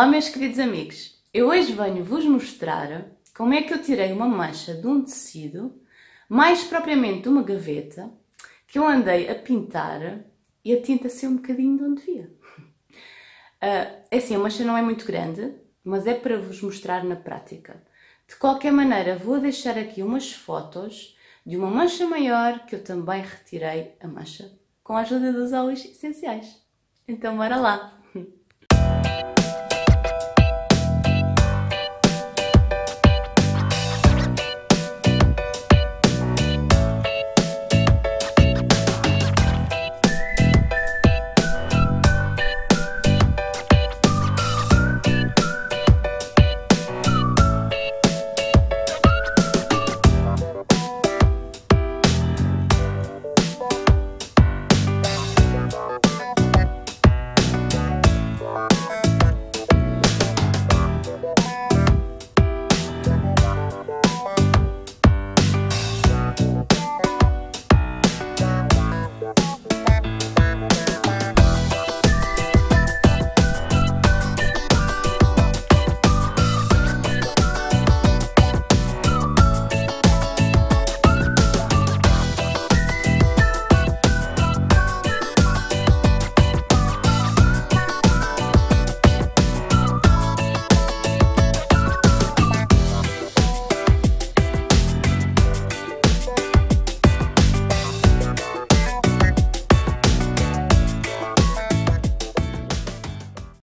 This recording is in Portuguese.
Olá meus queridos amigos, eu hoje venho-vos mostrar como é que eu tirei uma mancha de um tecido, mais propriamente de uma gaveta, que eu andei a pintar e a tinta saiu um bocadinho de onde devia. É assim, a mancha não é muito grande, mas é para vos mostrar na prática. De qualquer maneira, vou deixar aqui umas fotos de uma mancha maior que eu também retirei a mancha com a ajuda dos óleos essenciais. Então bora lá!